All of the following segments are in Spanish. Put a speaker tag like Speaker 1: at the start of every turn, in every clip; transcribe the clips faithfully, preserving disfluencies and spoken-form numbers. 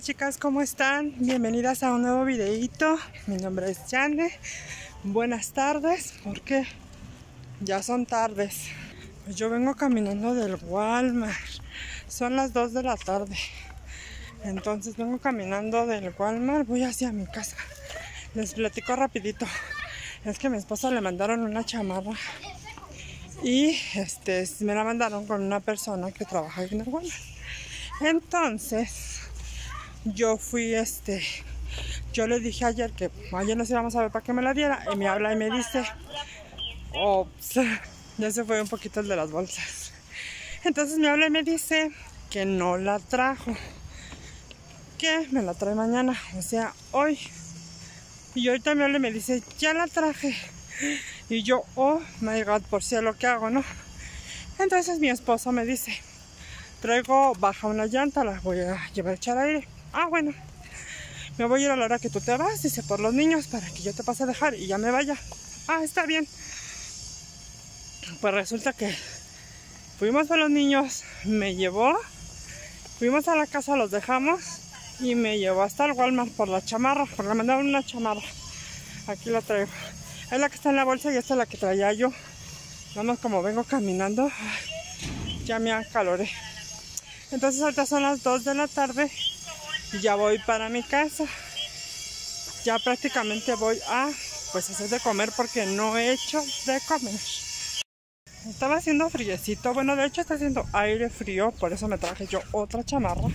Speaker 1: chicas, ¿cómo están? Bienvenidas a un nuevo videito. Mi nombre es Jane. Buenas tardes, porque ya son tardes. Pues yo vengo caminando del Walmart. Son las dos de la tarde. Entonces vengo caminando del Walmart, voy hacia mi casa. Les platico rapidito. Es que a mi esposa le mandaron una chamarra y este me la mandaron con una persona que trabaja en el Walmart. Entonces yo fui, este yo le dije ayer que ayer nos íbamos a ver para que me la diera, y me habla y me dice, ops, ya se fue un poquito el de las bolsas. Entonces me habla y me dice que no la trajo, que me la trae mañana, o sea, hoy. Y ahorita me habla y me dice, ya la traje. Y yo, oh my god, por si es lo que hago, ¿no? Entonces mi esposo me dice, traigo baja una llanta, la voy a llevar a echar aire. Ah, bueno, me voy a ir a la hora que tú te vas, dice, por los niños, para que yo te pase a dejar y ya me vaya. Ah, está bien. Pues resulta que fuimos por los niños, me llevó, fuimos a la casa, los dejamos y me llevó hasta el Walmart por la chamarra, porque me mandaron una chamarra. Aquí la traigo. Es la que está en la bolsa y esta es la que traía yo. Nada más como vengo caminando, ya me acaloré. Entonces ahorita son las dos de la tarde y ya voy para mi casa. Ya prácticamente voy a pues hacer de comer porque no he hecho de comer. Estaba haciendo friecito, bueno, de hecho está haciendo aire frío, por eso me traje yo otra chamarra.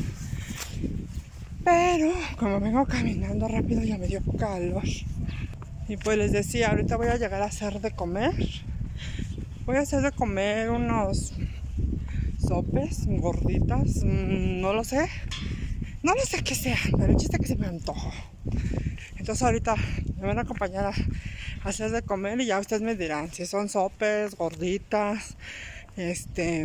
Speaker 1: Pero como vengo caminando rápido ya me dio calor. Y pues les decía, ahorita voy a llegar a hacer de comer. Voy a hacer de comer unos sopes, gorditas, no lo sé. No lo sé qué sea, pero el chiste es que se me antojó. Entonces ahorita me van a acompañar a hacer de comer y ya ustedes me dirán si son sopes, gorditas, este,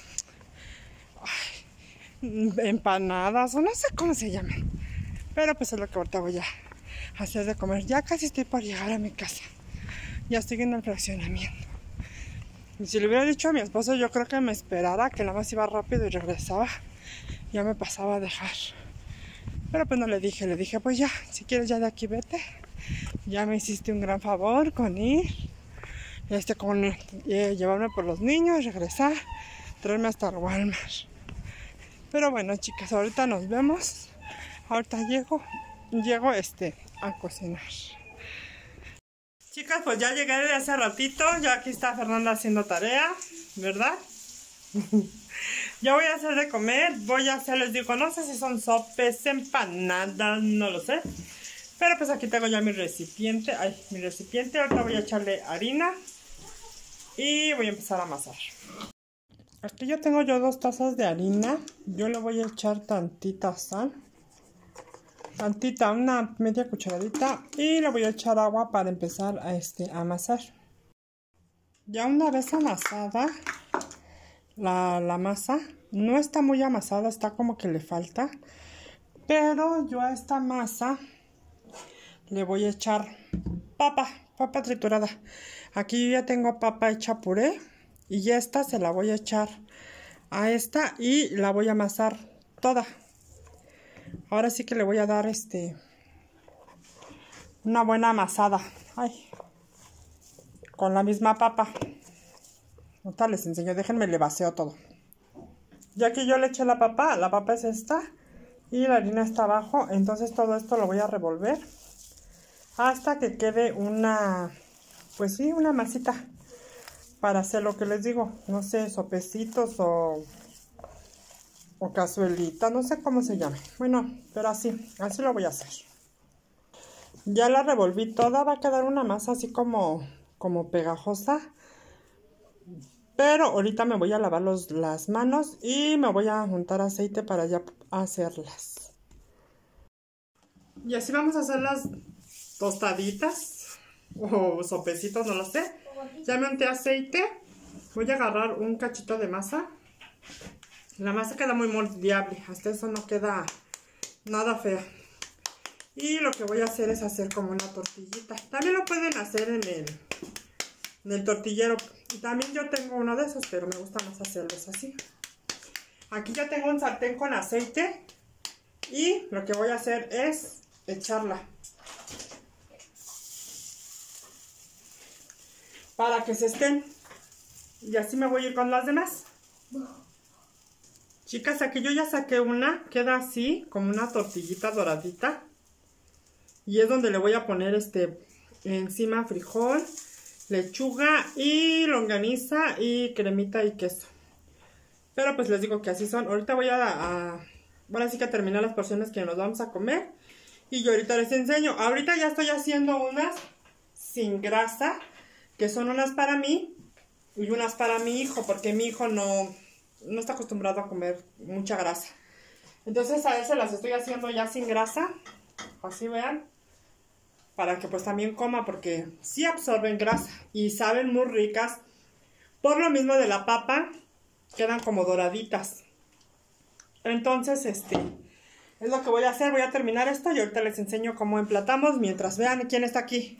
Speaker 1: ay, empanadas o no sé cómo se llaman. Pero pues es lo que ahorita voy a hacer de comer. Ya casi estoy por llegar a mi casa. Ya estoy en el fraccionamiento. Y si le hubiera dicho a mi esposo, yo creo que me esperara, que nada más iba rápido y regresaba. Ya me pasaba a dejar. Pero pues no le dije, le dije, pues ya, si quieres ya de aquí vete. Ya me hiciste un gran favor con ir, este, con eh, llevarme por los niños, regresar, traerme hasta el Walmart. Pero bueno, chicas, ahorita nos vemos. Ahorita llego, llego este, a cocinar. Chicas, pues ya llegué de hace ratito. Ya aquí está Fernanda haciendo tarea, ¿verdad? Ya voy a hacer de comer. Voy a hacer, les digo, no sé si son sopes, empanadas, no lo sé. Pero pues aquí tengo ya mi recipiente. Ay, mi recipiente. Ahorita voy a echarle harina y voy a empezar a amasar. Aquí ya tengo yo dos tazas de harina. Yo le voy a echar tantita sal. Tantita, una media cucharadita. Y le voy a echar agua para empezar a, este, a amasar. Ya una vez amasada la, la masa, no está muy amasada, está como que le falta. Pero yo a esta masa le voy a echar papa, papa triturada. Aquí yo ya tengo papa hecha puré. Y esta se la voy a echar a esta y la voy a amasar toda. Ahora sí que le voy a dar este una buena amasada. Ay, con la misma papa. Ahorita les enseño, déjenme le vacío todo. Ya que yo le eché la papa, la papa es esta y la harina está abajo. Entonces todo esto lo voy a revolver hasta que quede una, pues sí, una masita para hacer lo que les digo, no sé, sopecitos o o cazuelita, no sé cómo se llama. Bueno, pero así, así lo voy a hacer. Ya la revolví toda, va a quedar una masa así como, como pegajosa. Pero ahorita me voy a lavar los, las manos y me voy a juntar aceite para ya hacerlas. Y así vamos a hacer las tostaditas o sopecitos, no lo sé. Ya me unté aceite. Voy a agarrar un cachito de masa. La masa queda muy moldeable, hasta eso no queda nada fea. Y lo que voy a hacer es hacer como una tortillita. También lo pueden hacer en el, en el tortillero. Y también yo tengo uno de esos, pero me gusta más hacerlos así. Aquí ya tengo un sartén con aceite. Y lo que voy a hacer es echarla para que se estén. Y así me voy a ir con las demás. Chicas, aquí yo ya saqué una. Queda así, como una tortillita doradita. Y es donde le voy a poner este encima frijol, lechuga y longaniza y cremita y queso. Pero pues les digo que así son. Ahorita voy a... a bueno, así que terminar las porciones que nos vamos a comer. Y yo ahorita les enseño. Ahorita ya estoy haciendo unas sin grasa, que son unas para mí y unas para mi hijo, porque mi hijo no, no está acostumbrado a comer mucha grasa. Entonces a él se las estoy haciendo ya sin grasa, así vean, para que pues también coma, porque sí absorben grasa y saben muy ricas. Por lo mismo de la papa, quedan como doraditas. Entonces, este, es lo que voy a hacer. Voy a terminar esto y ahorita les enseño cómo emplatamos mientras vean quién está aquí.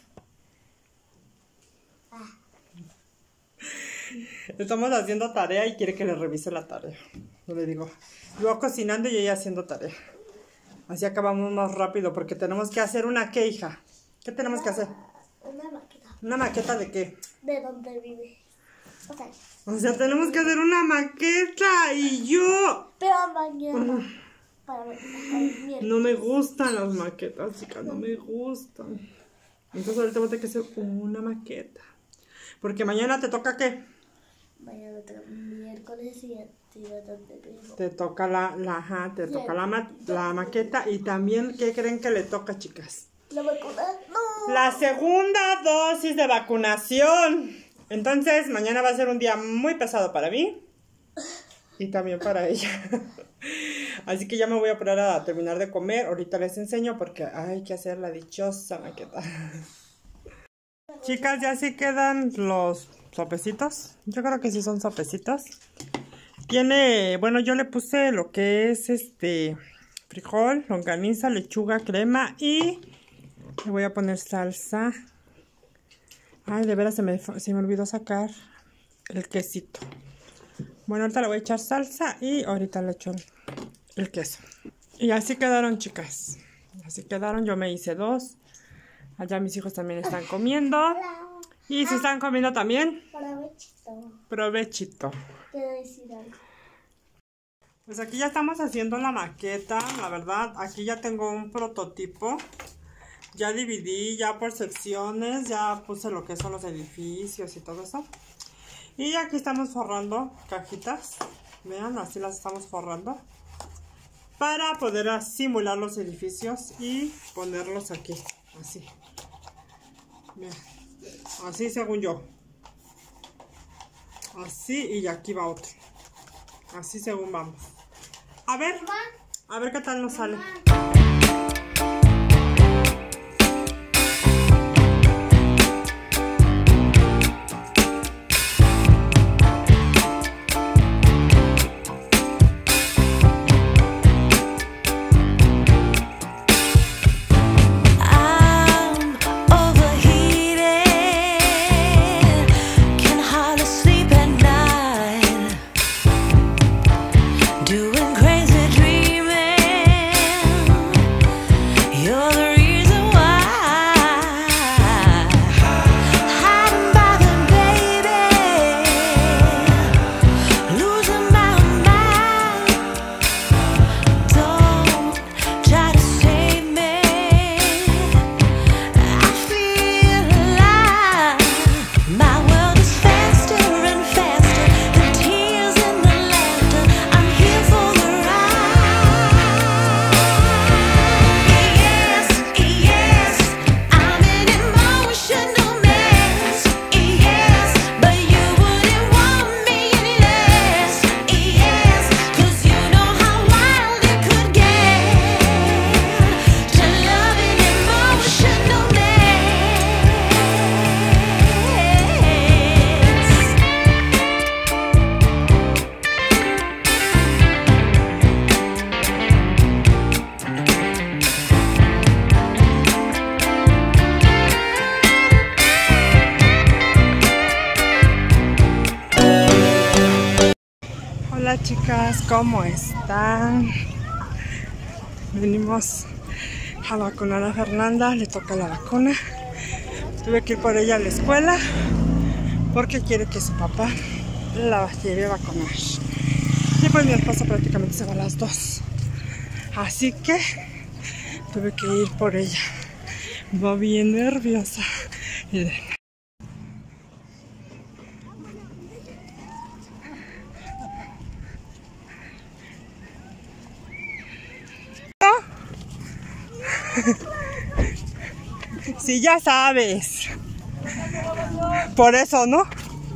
Speaker 1: Estamos haciendo tarea y quiere que le revise la tarea. Yo le digo, yo cocinando y ella haciendo tarea. Así acabamos más rápido porque tenemos que hacer una ¿qué, hija? ¿Qué tenemos que hacer?
Speaker 2: Una maqueta.
Speaker 1: ¿Una maqueta de qué?
Speaker 2: De dónde vive. O sea,
Speaker 1: o sea, tenemos que hacer una maqueta y yo...
Speaker 2: Pero mañana. Para, para el
Speaker 1: no me gustan las maquetas, chicas, no me gustan. Entonces ahorita voy a tener que hacer una maqueta. Porque mañana te toca ¿qué?
Speaker 2: Mañana toca miércoles y de donde vivo.
Speaker 1: Te toca la, la, ajá, te toca la, ma la maqueta y también, ¿qué creen que le toca, chicas?
Speaker 2: La vacuna, no.
Speaker 1: La segunda dosis de vacunación. Entonces, mañana va a ser un día muy pesado para mí y también para ella. Así que ya me voy a poner a terminar de comer. Ahorita les enseño porque hay que hacer la dichosa maqueta. Chicas, ya sí quedan los sopecitos. Yo creo que sí son sopecitos. Tiene, bueno, yo le puse lo que es este frijol, longaniza, lechuga, crema y le voy a poner salsa. Ay, de veras se me, se me olvidó sacar el quesito. Bueno, ahorita le voy a echar salsa y ahorita le echo el, el queso. Y así quedaron, chicas. Así quedaron, yo me hice dos. Allá mis hijos también están comiendo. Y se están comiendo también.
Speaker 2: Provechito.
Speaker 1: Provechito.
Speaker 2: Quiero decir algo.
Speaker 1: Pues aquí ya estamos haciendo la maqueta. La verdad, aquí ya tengo un prototipo. Ya dividí ya por secciones. Ya puse lo que son los edificios y todo eso. Y aquí estamos forrando cajitas. Vean, así las estamos forrando. Para poder simular los edificios y ponerlos aquí. Así. Vean. Así según yo. Así y aquí va otro. Así según vamos. A ver. A ver qué tal nos sale. Hola chicas, ¿cómo están? Venimos a vacunar a Fernanda, le toca la vacuna. Tuve que ir por ella a la escuela porque quiere que su papá la lleve a vacunar. Y pues mi esposo prácticamente se va a las dos. Así que tuve que ir por ella. Va bien nerviosa. Miren. Si ya sabes. Por eso, ¿no?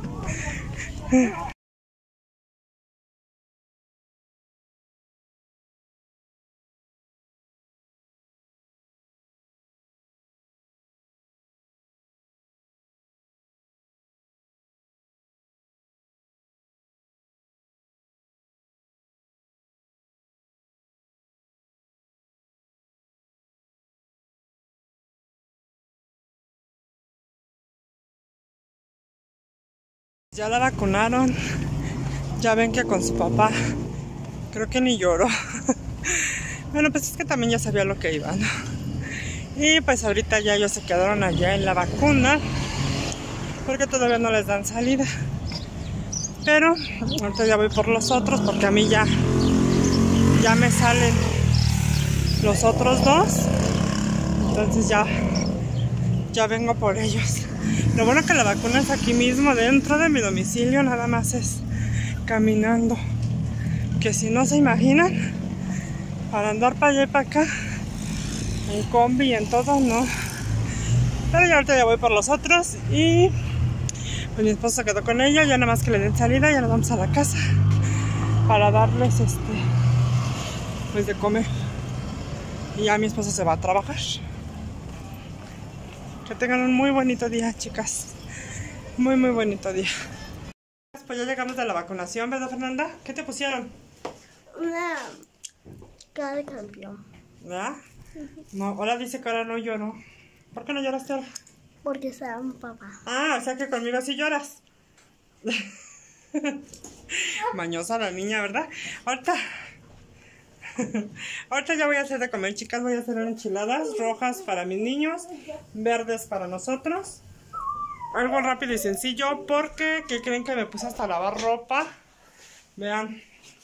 Speaker 1: Ya la vacunaron. Ya ven que con su papá creo que ni lloró. Bueno, pues es que también ya sabía lo que iba, ¿no? Y pues ahorita ya ellos se quedaron allá en la vacuna porque todavía no les dan salida. Pero ahorita ya voy por los otros porque a mí ya ya me salen los otros dos. Entonces ya ya vengo por ellos. Lo bueno que la vacuna es aquí mismo dentro de mi domicilio, nada más es caminando. Que si no se imaginan, para andar para allá y para acá, en combi y en todo, no. Pero ya ahorita ya voy por los otros y pues mi esposo se quedó con ellos, ya nada más que le den salida, ya nos vamos a la casa para darles este pues de comer. Y ya mi esposo se va a trabajar. Que tengan un muy bonito día, chicas. Muy, muy bonito día. Pues ya llegamos de la vacunación, ¿verdad, Fernanda? ¿Qué te pusieron?
Speaker 2: Una cara de campeón.
Speaker 1: ¿Verdad? No, ahora dice que ahora no lloro. ¿Por qué no lloraste ahora?
Speaker 2: Porque estaba un papá.
Speaker 1: Ah, o sea que conmigo sí lloras. Mañosa la niña, ¿verdad? Ahorita... Ahorita ya voy a hacer de comer, chicas. Voy a hacer enchiladas rojas para mis niños, verdes para nosotros. Algo rápido y sencillo porque, ¿qué creen? Que me puse hasta a lavar ropa. Vean.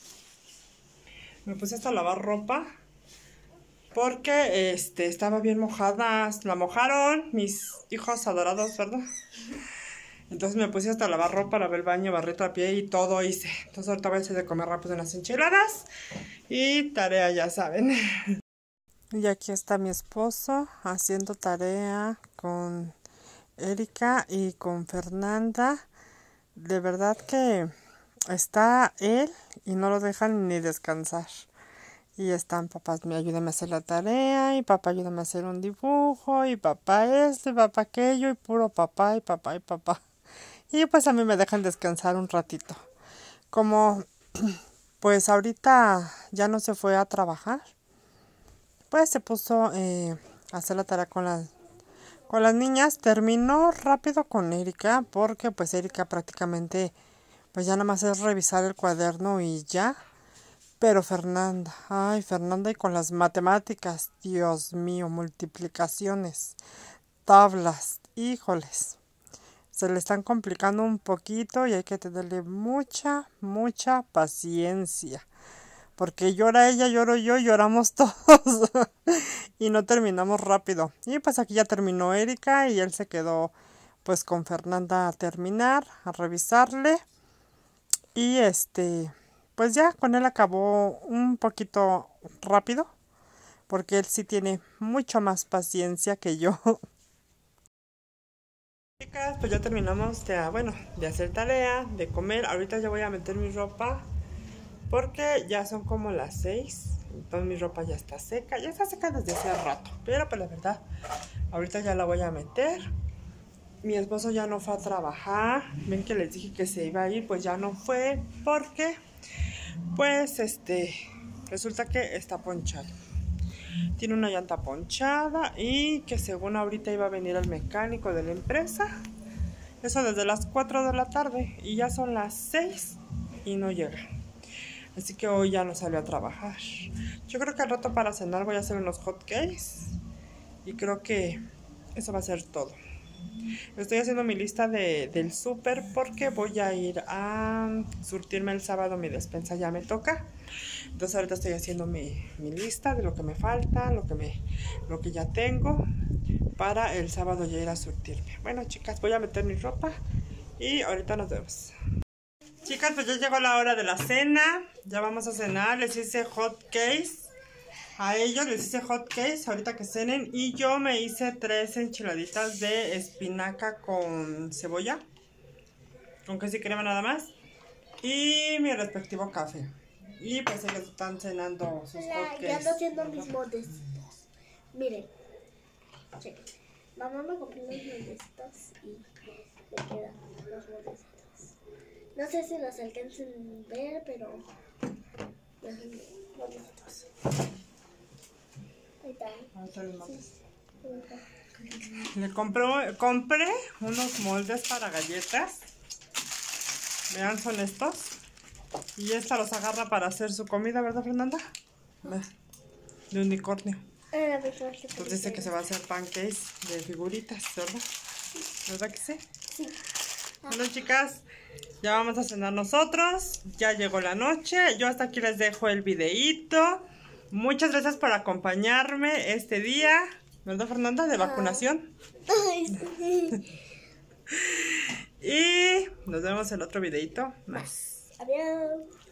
Speaker 1: Me puse hasta a lavar ropa porque este, estaba bien mojada. La mojaron mis hijos adorados, ¿verdad? Entonces me puse hasta a lavar ropa, lavé el baño, barré a pie y todo hice. Entonces ahorita voy a hacer de comer rápido unas enchiladas. Y tarea, ya saben. Y aquí está mi esposo haciendo tarea con Erika y con Fernanda. De verdad que está él y no lo dejan ni descansar. Y están, papá, me ayúdame a hacer la tarea, y papá, ayúdame a hacer un dibujo, y papá esto, y papá aquello, y puro papá, y papá, y papá. Y pues a mí me dejan descansar un ratito. Como pues ahorita ya no se fue a trabajar, pues se puso eh, a hacer la tarea con las, con las niñas. Terminó rápido con Erika, porque pues Erika prácticamente pues ya nada más es revisar el cuaderno y ya. Pero Fernanda, ay Fernanda, y con las matemáticas, Dios mío, multiplicaciones, tablas, híjoles, se le están complicando un poquito y hay que tenerle mucha, mucha paciencia. Porque llora ella, lloro yo, lloramos todos y no terminamos rápido. Y pues aquí ya terminó Erika y él se quedó pues con Fernanda a terminar, a revisarle. Y este, pues ya con él acabó un poquito rápido, porque él sí tiene mucha más paciencia que yo. Chicas, pues ya terminamos de, bueno, de hacer tarea, de comer. Ahorita ya voy a meter mi ropa porque ya son como las seis. Entonces mi ropa ya está seca. Ya está seca desde hace rato, pero pues la verdad, ahorita ya la voy a meter. Mi esposo ya no fue a trabajar. Ven que les dije que se iba a ir, pues ya no fue porque pues este resulta que está ponchado. Tiene una llanta ponchada y que según ahorita iba a venir el mecánico de la empresa. Eso desde las cuatro de la tarde y ya son las seis y no llega. Así que hoy ya no salió a trabajar. Yo creo que al rato para cenar voy a hacer unos hot cakes. Y creo que eso va a ser todo. Estoy haciendo mi lista de, del súper porque voy a ir a surtirme el sábado. Mi despensa ya me toca. Entonces ahorita estoy haciendo mi, mi lista de lo que me falta, lo que, me, lo que ya tengo, para el sábado ya ir a surtirme. Bueno, chicas, voy a meter mi ropa y ahorita nos vemos. Chicas, pues ya llegó la hora de la cena. Ya vamos a cenar. Les hice hot cakes. A ellos les hice hot cakes ahorita que cenen. Y yo me hice tres enchiladitas de espinaca con cebolla, con queso y crema nada más. Y mi respectivo café. Y pues ellos están cenando sus
Speaker 2: Hola,
Speaker 1: hot cakes.
Speaker 2: ya ando haciendo mis modestitos. Miren, chequen. Mamá me compró los modestitos y me quedan los modestitos. No sé si los alcancen a ver, pero déjenme modestitos. Ahí están.
Speaker 1: Ahorita les mando.
Speaker 2: Sí.
Speaker 1: Le compré, compré unos moldes para galletas. Vean, son estos. Y esta los agarra para hacer su comida, ¿verdad, Fernanda? De unicornio.
Speaker 2: Ah, pues,
Speaker 1: Entonces dice que se va a hacer pancakes de figuritas, ¿verdad? ¿Verdad que sí?
Speaker 2: Sí.
Speaker 1: Bueno, chicas, ya vamos a cenar nosotros. Ya llegó la noche. Yo hasta aquí les dejo el videíto. Muchas gracias por acompañarme este día, ¿verdad, Fernanda? De vacunación.
Speaker 2: Ay, sí.
Speaker 1: Y nos vemos en otro videíto más.
Speaker 2: Adiós.